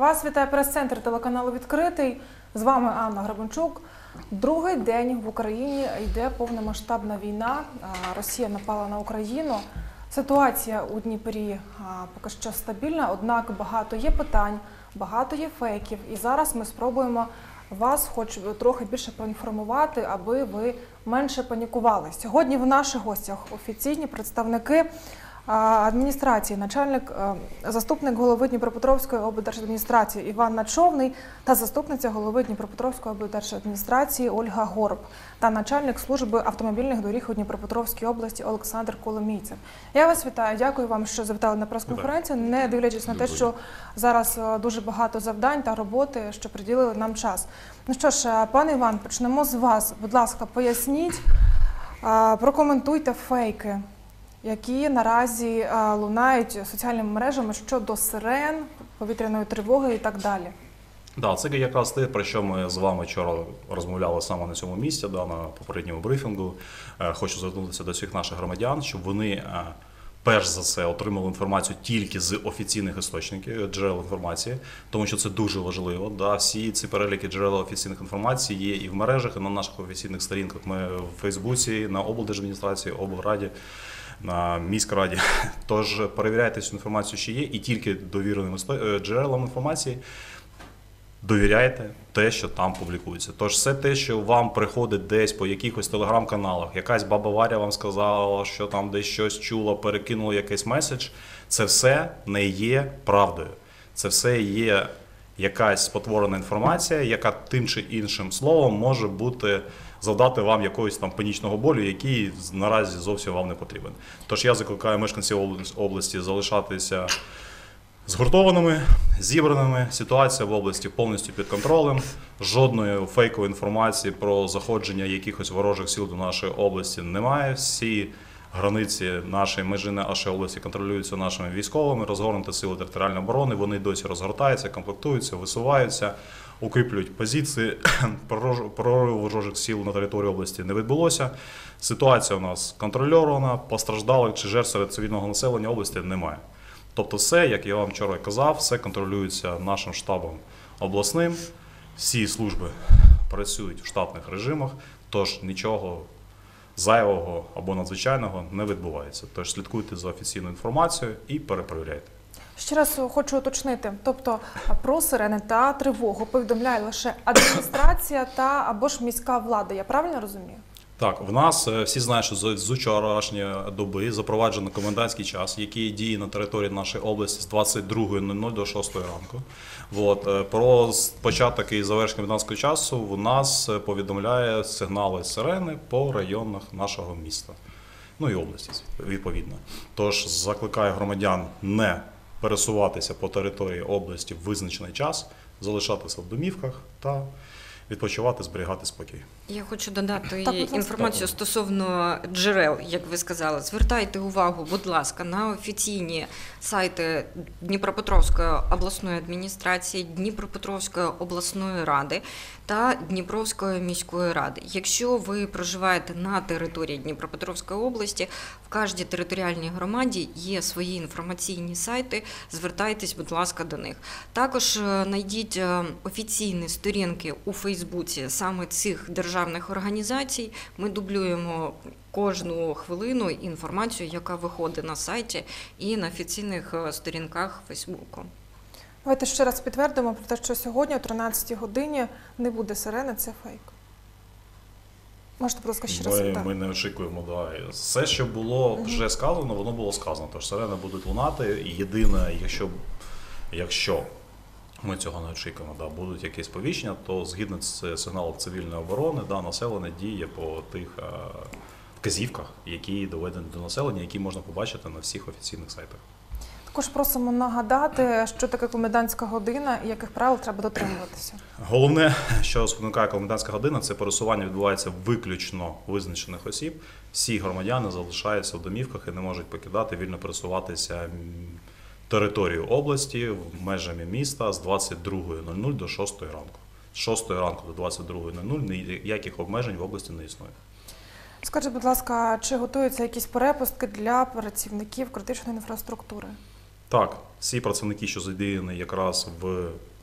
Вас вітає прес-центр телеканалу «Відкритий». З вами Анна Гребенчук. Другий день в Україні йде повномасштабна війна. Росія напала на Україну. Ситуація у Дніпрі поки що стабільна, однак багато є питань, багато є фейків. І зараз ми спробуємо вас хоч трохи більше проінформувати, аби ви менше панікували. Сьогодні в наших гостях офіційні представники адміністрації, заступник голови Дніпропетровської облдержадміністрації Іван Начовний та заступниця голови Дніпропетровської облдержадміністрації Ольга Горб та начальник служби автомобільних доріг у Дніпропетровській області Олександр Коломійцев. Я вас вітаю, дякую вам, що завітали на прес-конференцію, не дивлячись на те, що зараз дуже багато завдань та роботи, що приділили нам час. Ну що ж, пане Іван, почнемо з вас. Будь ласка, поясніть, прокоментуйте фейки, які наразі лунають соціальними мережами щодо сирен, повітряної тривоги і так далі. Так, це якраз те, про що ми з вами вчора розмовляли саме на цьому місці, на попередньому брифінгу. Хочу звернутися до всіх наших громадян, щоб вони перш за все отримали інформацію тільки з офіційних істочників, джерел інформації, тому що це дуже важливо. Всі ці переліки джерел офіційних інформації є і в мережах, і на наших офіційних сторінках. Ми в Фейсбуці, на облдержадміністрації, облраді, на міськраді. Тож перевіряйте цю інформацію, що є, і тільки довіреним джерелам інформації довіряйте те, що там публікується. Тож все те, що вам приходить десь по якихось телеграм-каналах, якась баба Варя вам сказала, що там десь щось чула, перекинула якийсь меседж, це все не є правдою. Це все є якась спотворена інформація, яка тим чи іншим словом може завдати вам якогось там панічного болю, який наразі зовсім вам не потрібен. Тож я закликаю мешканців області залишатися згуртованими, зібраними. Ситуація в області повністю під контролем. Жодної фейкової інформації про заходження якихось ворожих сил до нашої області немає. Всі границі нашої межі нашої області контролюються нашими військовими, розгорнуті сили територіальної оборони, вони досі розгортаються, комплектуються, висуваються, укріплюють позиції. Прориву ворожих сил на території області не відбулося. Ситуація у нас контрольована, постраждалих чи жертв серед цивільного населення області немає. Тобто все, як я вам вчора казав, все контролюється нашим штабом обласним, всі служби працюють в штатних режимах, тож нічого зайвого або надзвичайного не відбувається. Тож слідкуйте за офіційною інформацією і перепровіряйте. Ще раз хочу уточнити, тобто про сирени та тривогу повідомляє лише адміністрація та або ж міська влада, я правильно розумію? Так, в нас всі знають, що з вчорашньої доби запроваджено комендантський час, який діє на території нашої області з 22:00 до 6 ранку. Про початок і завершення комендантського часу в нас повідомляє сигнали сирени по районах нашого міста, ну і області, відповідно. Тож закликаю громадян не пересуватися по території області в визначений час, залишатися в домівках та відпочивати, зберігати спокій. Я хочу додати інформацію стосовно джерел, як ви сказали. Звертайте увагу, будь ласка, на офіційні сайти Дніпропетровської обласної адміністрації, Дніпропетровської обласної ради та Дніпровської міської ради. Якщо ви проживаєте на території Дніпропетровської області, в кожній територіальній громаді є свої інформаційні сайти, звертайтесь, будь ласка, до них. Також знайдіть офіційні сторінки у Фейсбуці саме цих державних організацій. Ми дублюємо кожну хвилину інформацію, яка виходить на сайті і на офіційних сторінках Фейсбуку. Давайте ще раз підтвердимо про те, що сьогодні о 13-й годині не буде сирени, це фейк. Можете, будь ласка, ще раз? Ми не очікуємо. Все, що було вже сказано, воно було сказано. Тож сирени будуть лунати. І єдине, якщо ми цього не очікуємо, будуть якісь повіщення, то згідно з сигналом цивільної оборони, населення діє по тих вказівках, які доведені до населення, які можна побачити на всіх офіційних сайтах. Також просимо нагадати, що таке комендантська година і яких правил треба дотримуватися. Головне, що спонукає комендантська година, це пересування відбувається виключно визначених осіб. Всі громадяни залишаються в домівках і не можуть покидати, вільно пересуватися територію області межами міста з 22:00 до 6 ранку. З 6 ранку до 22:00 ніяких обмежень в області не існує. Скажіть, будь ласка, чи готуються якісь перепустки для працівників критичної інфраструктури? Так, всі працівники, що задіяні якраз в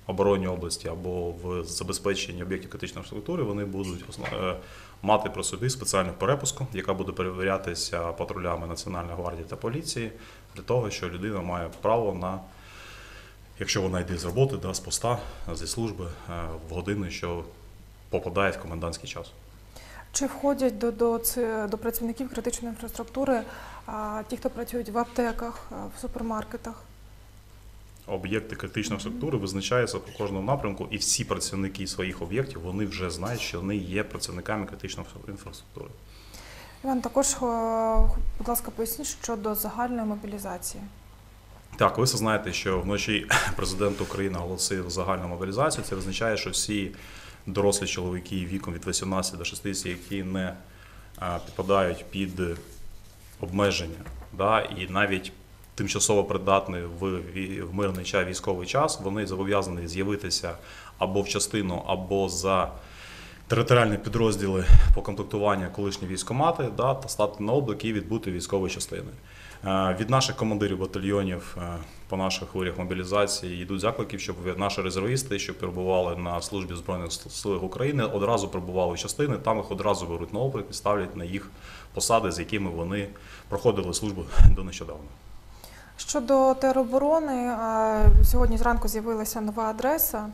обороні області або в забезпеченні об'єктів критичної інфраструктури, вони будуть мати при собі спеціальну перепуску, яка буде перевірятися патрулями Національної гвардії та поліції, для того, що людина має право на, якщо вона йде з роботи, з поста, зі служби, в години, що попадає в комендантський час. Чи входять до працівників критичної інфраструктури ті, хто працюють в аптеках, в супермаркетах? Об'єкти критичної інфраструктури визначаються по кожному напрямку, і всі працівники своїх об'єктів, вони вже знають, що вони є працівниками критичної інфраструктури. Іван, також, будь ласка, поясніть щодо загальної мобілізації. Так, ви все знаєте, що вночі президент України оголосив загальну мобілізацію. Це означає, що всі дорослі чоловіки віком від 18 до 60, які не підпадають під обмеження, і навіть тимчасово придатні в мирний час, військовий час, вони зобов'язані з'явитися або в частину, або за територіальні підрозділи по комплектуванню колишні військкомати, та стати на облік і відбути військової частини. Від наших командирів батальйонів по наших хвилях мобілізації йдуть заклики, щоб наші резервісти, що перебували на службі в Збройних силах України, одразу прибували в частини, там їх одразу беруть на облік і ставлять на їх посади, з якими вони проходили службу до нещодавно. Щодо тероборони, сьогодні зранку з'явилася нова адреса,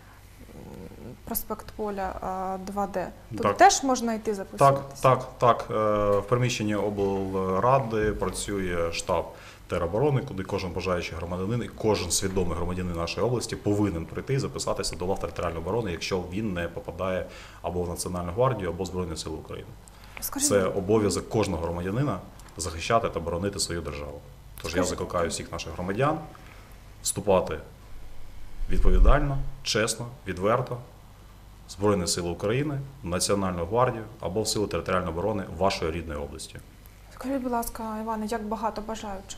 проспект Поля 2Д. Тут теж можна йти записуватися? Так. В приміщенні облради працює штаб тероборони, куди кожен бажаючий громадянин і кожен свідомий громадянин нашої області повинен прийти і записатися до лав територіальної оборони, якщо він не попадає або в Національну гвардію, або в Збройні Сили України. Це обов'язок кожного громадянина захищати та боронити свою державу. Тож я закликаю всіх наших громадян вступати відповідально, чесно, відверто в Збройні Сили України, Національну гвардію або в Сили територіальної оборони вашої рідної області. Скажіть, будь ласка, Іване, як багато бажаючих?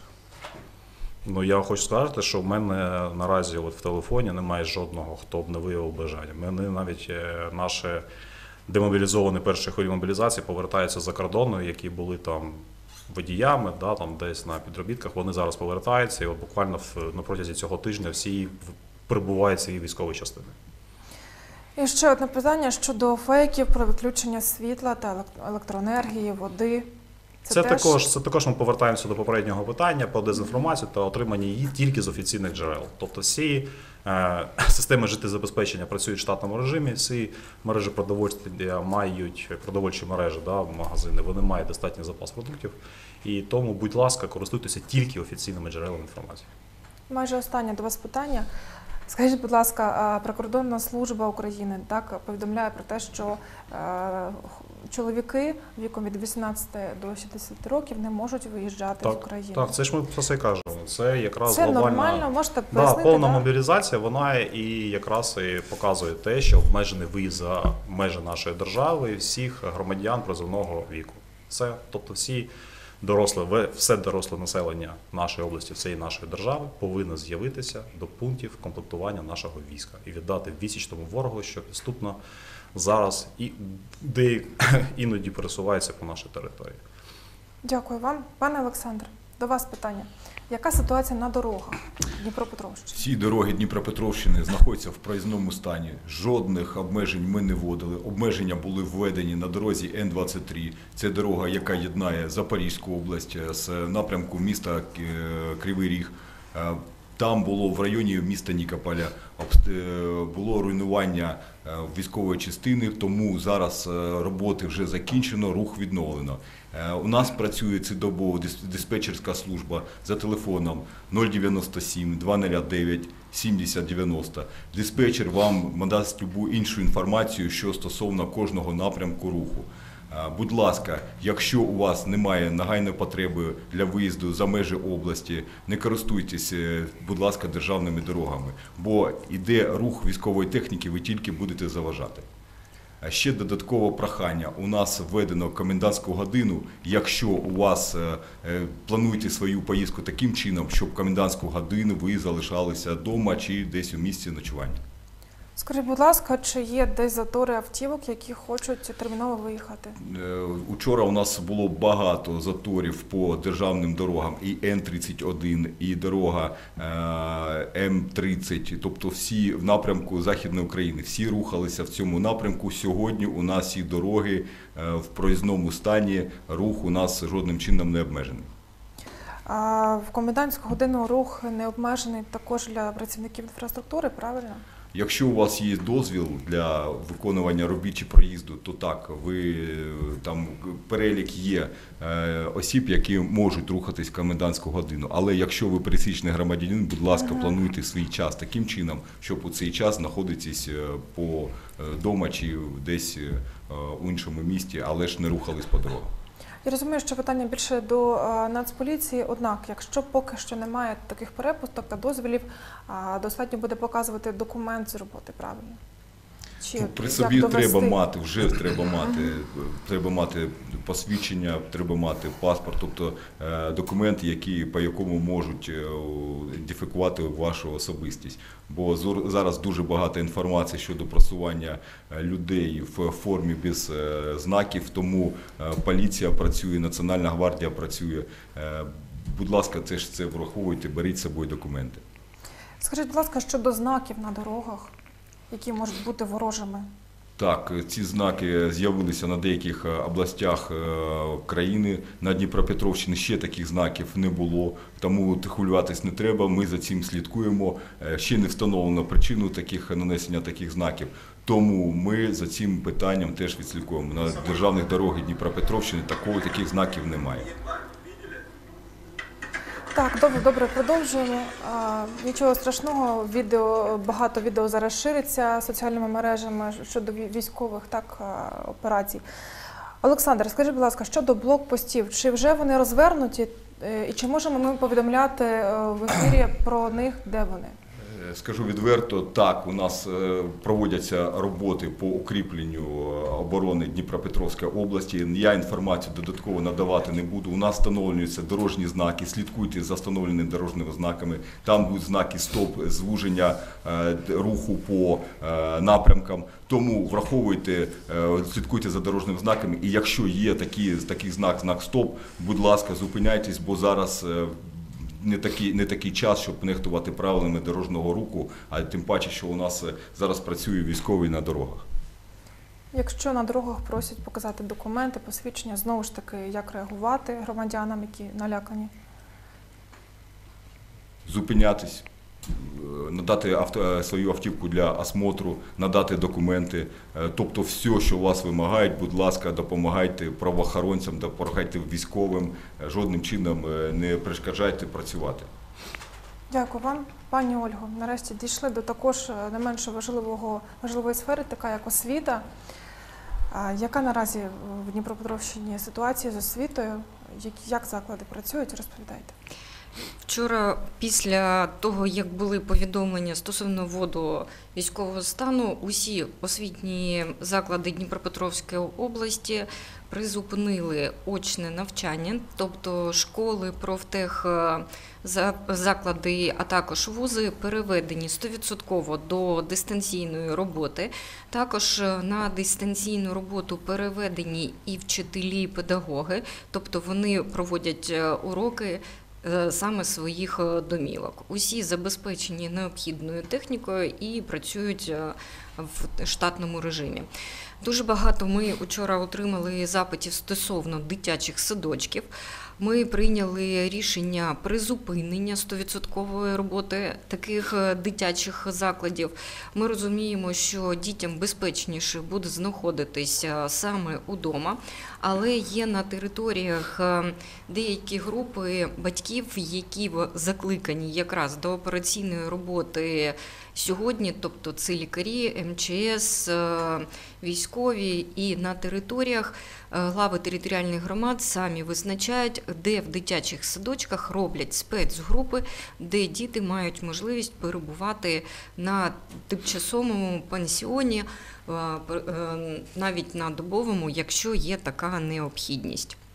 Я хочу сказати, що в мене наразі в телефоні немає жодного, хто б не виявив бажання. Мене навіть наші демобілізовані першої хвилі мобілізації повертаються за кордону, які були там водіями, там десь на підробітках, вони зараз повертаються, і буквально на протязі цього тижня всі прибувають в свої військові частини. І ще одне питання щодо фейків про відключення світла та електроенергії, води. Це також ми повертаємося до попереднього питання по дезінформації та отриманні її тільки з офіційних джерел. Тобто всі системи життєзабезпечення працюють в штатному режимі, всі мережі продовольства мають продовольчі мережі, магазини, вони мають достатній запас продуктів. І тому, будь ласка, користуйтеся тільки офіційними джерелами інформації. Майже останнє до вас питання. Скажіть, будь ласка, Прикордонна служба України повідомляє про те, що чоловіки віком від 18 до 60 років не можуть виїжджати з України. Так, це ж ми про це кажемо. Це якраз глобальна, нормально, можете пояснити, повна мобілізація, вона і якраз і показує те, що обмежений виїзд за межі нашої держави всіх громадян призовного віку. Тобто все доросле населення нашої області, всієї нашої держави повинно з'явитися до пунктів комплектування нашого війська і віддати відсіч тому ворогу, що підступно зараз іноді пересувається по нашій території. Дякую вам. Пане Олександре, до вас питання. Яка ситуація на дорогах Дніпропетровщини? Всі дороги Дніпропетровщини знаходяться в проїзному стані. Жодних обмежень ми не вводили. Обмеження були введені на дорозі Н-23. Це дорога, яка єднає Запорізьку область з напрямку міста Кривий Ріг. Там було в районі міста Нікополя, було руйнування військової частини, тому зараз роботи вже закінчено, рух відновлено. У нас працює цілодобово диспетчерська служба за телефоном 097 209 7090. Диспетчер вам надасть любу іншу інформацію, що стосовно кожного напрямку руху. Будь ласка, якщо у вас немає нагальної потреби для виїзду за межі області, не користуйтесь, будь ласка, державними дорогами, бо йде рух військової техніки, ви тільки будете заважати. Ще додаткове прохання. У нас введено комендантську годину. Якщо у вас плануєте свою поїздку таким чином, щоб комендантську годину ви залишалися вдома чи десь у місці ночування. Скажіть, будь ласка, чи є десь затори автівок, які хочуть терміново виїхати? Учора у нас було багато заторів по державним дорогам, і Н-31, і дорога М-30, тобто всі в напрямку Західної України, всі рухалися в цьому напрямку. Сьогодні у нас ці дороги в проїзному стані, рух у нас жодним чином не обмежений. А в комендантську годину рух не обмежений також для працівників інфраструктури, правильно? Якщо у вас є дозвіл для виконування робіт чи проїзду, то так, там перелік є осіб, які можуть рухатись в комендантську годину. Але якщо ви пересічний громадянин, будь ласка, плануйте свій час таким чином, щоб у цей час знаходитись по дома чи десь у іншому місті, але ж не рухались по дорогам. Я розумію, що питання більше до Нацполіції, однак, якщо поки що немає таких перепусток та дозволів, достатньо буде показувати документ з роботи, правильно? Чи При як собі довести? треба мати посвідчення, треба мати паспорт, тобто документ, по якому можуть ідентифікувати вашу особистість. Бо зараз дуже багато інформації щодо просування людей в формі без знаків, тому поліція працює, Національна гвардія працює. Будь ласка, це враховуйте, беріть з собою документи. Скажіть, будь ласка, щодо знаків на дорогах, які можуть бути ворожими? Так, ці знаки з'явилися на деяких областях країни. На Дніпропетровщині ще таких знаків не було, тому хвилюватись не треба, ми за цим слідкуємо. Ще не встановлено причину нанесення таких знаків, тому ми за цим питанням теж відслідкуємо. На державних дорогах Дніпропетровщини таких знаків немає. Так, добре, продовжуємо. Нічого страшного, багато відео зараз шириться соціальними мережами щодо військових операцій. Олександр, скажіть, будь ласка, щодо блокпостів, чи вже вони розвернуті і чи можемо ми повідомляти в ефірі про них, де вони? Скажу відверто, так, у нас проводяться роботи по укріпленню оборони Дніпропетровської області. Я інформацію додатково надавати не буду. У нас встановлюються дорожні знаки, слідкуйте за встановленими дорожніми знаками. Там будуть знаки стоп, звуження руху по напрямкам. Тому враховуйте, слідкуйте за дорожніми знаками. І якщо є такий знак стоп, будь ласка, зупиняйтесь, бо зараз не такий час, щоб нехтувати правилами дорожнього руху, а тим паче, що у нас зараз працює військовий на дорогах. Якщо на дорогах просять показати документи, посвідчення, знову ж таки, як реагувати громадянам, які налякані? Зупинятись, надати свою автівку для осмотру, надати документи. Тобто все, що вас вимагають, будь ласка, допомагайте правоохоронцям, допомагайте військовим, жодним чином не перешкоджайте працювати. Дякую вам. Пані Ольго, нарешті дійшли до також не менш важливої сфери, така як освіта. Яка наразі в Дніпропетровщині ситуація з освітою? Як заклади працюють? Розповідайте. Вчора, після того, як були повідомлення стосовно вводу військового стану, усі освітні заклади Дніпропетровської області призупинили очне навчання, тобто школи, профтехзаклади, а також вузи переведені 100% до дистанційної роботи. Також на дистанційну роботу переведені і вчителі, і педагоги, тобто вони проводять уроки саме своїх домівок. Усі забезпечені необхідною технікою і працюють в штатному режимі. Дуже багато ми вчора отримали запитів стосовно дитячих садочків. Ми прийняли рішення призупинення 100% роботи таких дитячих закладів. Ми розуміємо, що дітям безпечніше буде знаходитися саме удома, але є на територіях деякі групи батьків, які закликані якраз до операційної роботи сьогодні, тобто це лікарі, МЧС, військові, і на територіях глави територіальних громад самі визначають, де в дитячих садочках роблять спецгрупи, де діти мають можливість перебувати на тимчасовому пансіоні, навіть на добовому, якщо є така необхідність.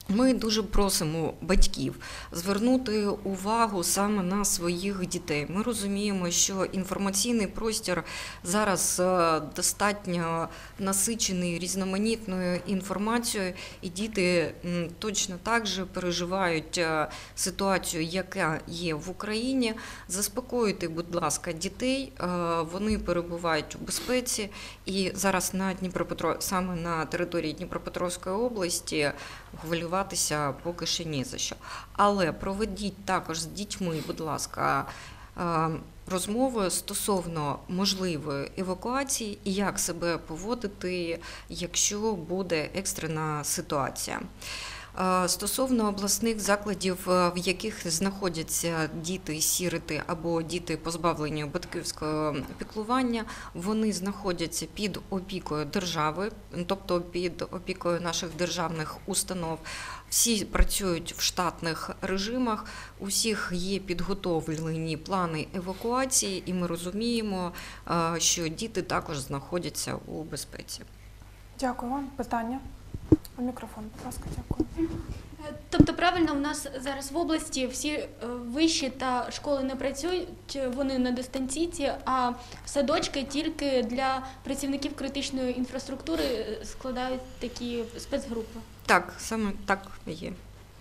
Ми дуже просимо батьків звернути увагу саме на своїх дітей. Ми розуміємо, що інформаційний простір зараз достатньо насичений різноманітною інформацією, і діти точно так же переживають ситуацію, яка є в Україні. Заспокоюйте, будь ласка, дітей, вони перебувають у безпеці, і зараз саме на території Дніпропетровської області хвилюватися поки що ні за що. Але проведіть також з дітьми, будь ласка, розмови стосовно можливої евакуації і як себе поводити, якщо буде екстрена ситуація. Стосовно обласних закладів, в яких знаходяться діти-сіроти або діти, позбавлені батьківського піклування, вони знаходяться під опікою держави, тобто під опікою наших державних установ. Всі працюють в штатних режимах, у всіх є підготовлені плани евакуації, і ми розуміємо, що діти також знаходяться у безпеці. Дякую вам. Питання? У мікрофон, будь ласка, дякую. Тобто правильно, у нас зараз в області всі виші та школи не працюють, вони на дистанційці, а садочки тільки для працівників критичної інфраструктури складають такі спецгрупи. Так, саме так і є.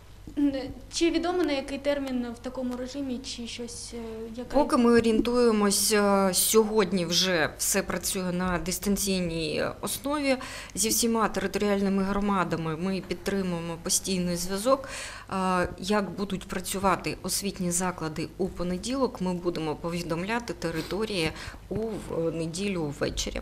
Чи відомо, на який термін в такому режимі, чи щось? Поки ми орієнтуємось, сьогодні вже все працює на дистанційній основі. Зі всіма територіальними громадами ми підтримуємо постійний зв'язок. Як будуть працювати освітні заклади у понеділок, ми будемо повідомляти території у неділю ввечері.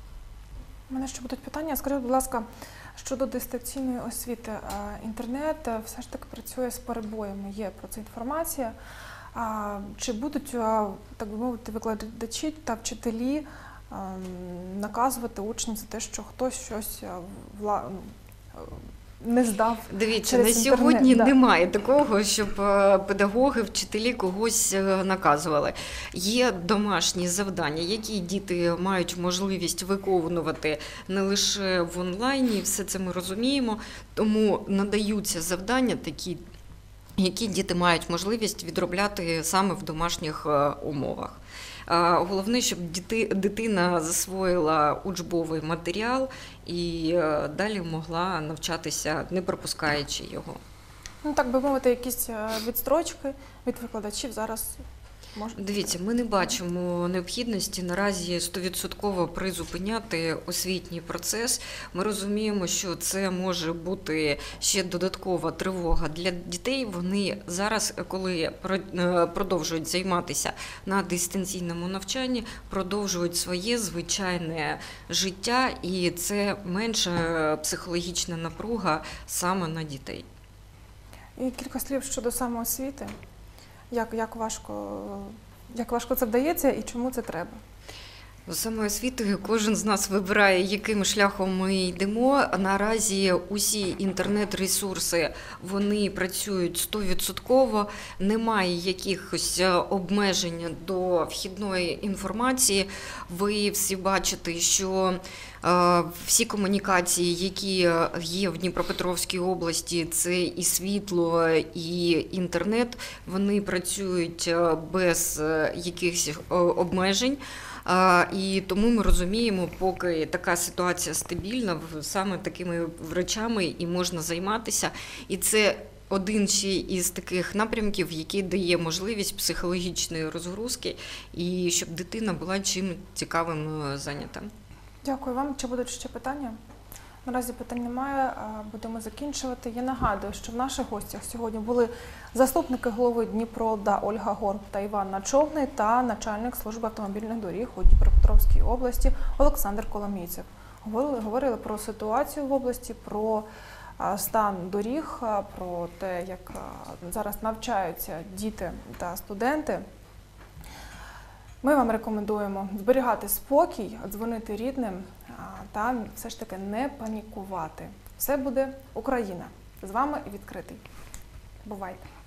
У мене ще будуть питання. Скажіть, будь ласка, щодо дистанційної освіти, інтернет все ж таки працює з перебоями, є про це інформація. Чи будуть, так би мовити, викладачі та вчителі наказувати учням за те, що хтось щось не здав? Дивіться, через на інтернет? сьогодні Да. немає такого, щоб педагоги, вчителі когось наказували. Є домашні завдання, які діти мають можливість виконувати не лише в онлайні, все це ми розуміємо, тому надаються завдання такі, які діти мають можливість відробляти саме в домашніх умовах. Головне, щоб дитина засвоїла учбовий матеріал і далі могла навчатися, не пропускаючи його. Ну, так би мовити, якісь відстрочки від викладачів зараз можуть? Дивіться, ми не бачимо необхідності наразі 100% призупиняти освітній процес. Ми розуміємо, що це може бути ще додаткова тривога для дітей. Вони зараз, коли продовжують займатися на дистанційному навчанні, продовжують своє звичайне життя, і це менша психологічна напруга саме на дітей. І кілька слів щодо самоосвіти. Як важко це вдається і чому це треба? Самоосвітою кожен з нас вибирає, яким шляхом ми йдемо. Наразі усі інтернет-ресурси, вони працюють 100%, немає якихось обмежень до вхідної інформації. Ви всі бачите, що всі комунікації, які є в Дніпропетровській області, це і світло, і інтернет, вони працюють без якихось обмежень. І тому ми розуміємо, поки така ситуація стабільна, саме такими речами і можна займатися. І це один ще із таких напрямків, який дає можливість психологічної розгрузки і щоб дитина була чим цікавим зайнята. Дякую вам. Чи будуть ще питання? Наразі питань немає, будемо закінчувати. Я нагадую, що в наших гостях сьогодні були заступники голови Дніпрода Ольга Горб та Іван Начовний та начальник служби автомобільних доріг у Дніпропетровській області Олександр Коломійцев. Говорили про ситуацію в області, про стан доріг, про те, як зараз навчаються діти та студенти. Ми вам рекомендуємо зберігати спокій, дзвонити рідним та все ж таки не панікувати. Все буде Україна. З вами відкритий. Бувайте!